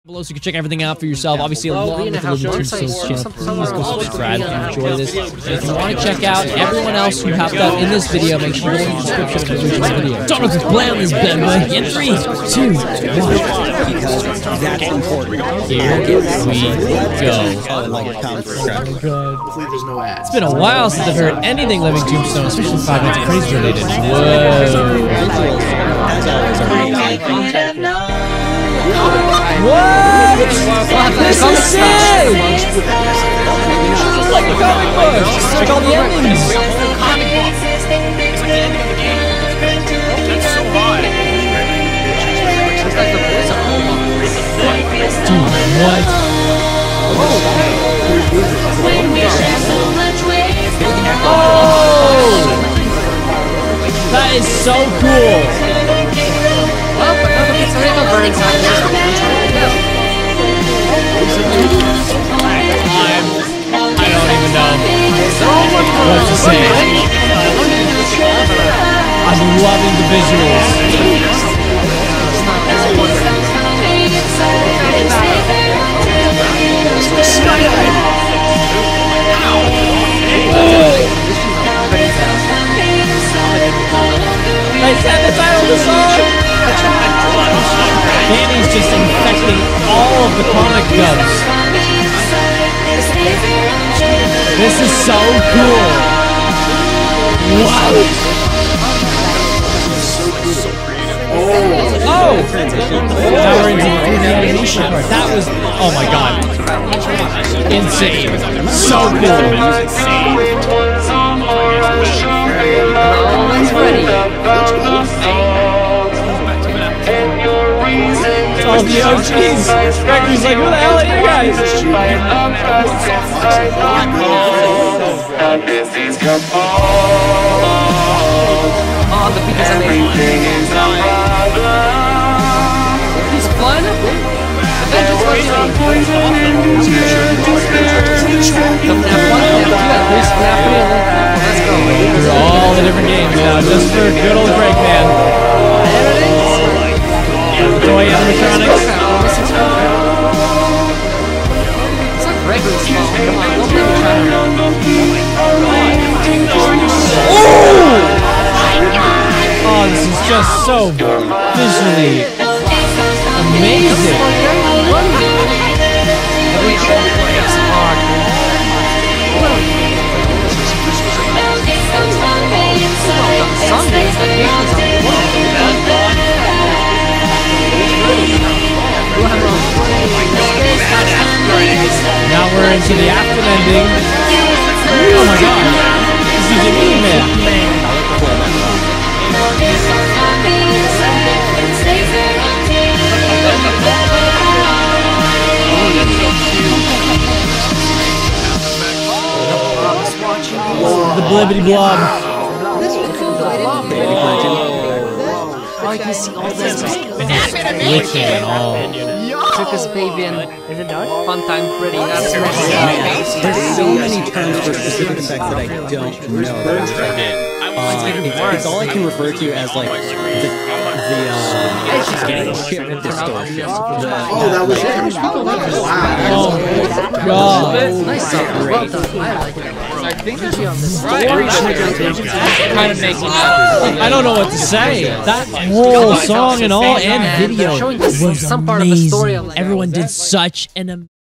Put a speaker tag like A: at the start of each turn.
A: Below so you can check everything out for yourself. Obviously, along with the Living Tombstones channel, please go subscribe if you enjoy this. And if you want to check out everyone else who popped up in this video, make sure you go in the description of the video. Don't let this play on this bad boy. In 3, 2, 1.
B: That's important.
A: Here we go. It's been a while since I've heard anything Living Tombstone, especially 5 Nights at Freddy's related. What? This is sick! Just like the comic book! Like all the endings!
C: It's like the end of the game. That's so high. It's like the voice of
A: Dude, what? Oh! That is so cool! I don't even know what to say. I'm loving the visuals. I said the title of the song! Danny's just infecting all of the comic dubs. This is so cool. Wow. Oh! Now we're into the animation part. That was, oh my god. Insane. So cool. Oh, the OGs! Gregory's like, who the hell are you guys?
C: Oh, the beat is amazing. He's flying up. The vengeance was Let's go.
A: These are all the different games now, just for good old Greg, man. Toy animatronics.
C: It's like Gregory's fault. Come on, don't make me try to run.
A: Oh, this is just so visually amazing. Now we're into the after ending. Oh my god. This is an email. The blibbity blob.
C: Oh, you can see all this.
A: Glitching and all.
C: Took his baby and fun time Freddy. That's
B: There's so many terms for specific effects that I don't know. It's all I can refer to as like the chip distortion.
D: Oh, that was it. Wow.
A: Oh god.
C: nice song. Well done. I like it. I think there's on this story.
A: Kind of making I don't know what to say. That whole song and all and video was
C: some part of the story.
A: amazing. Everyone did such an amazing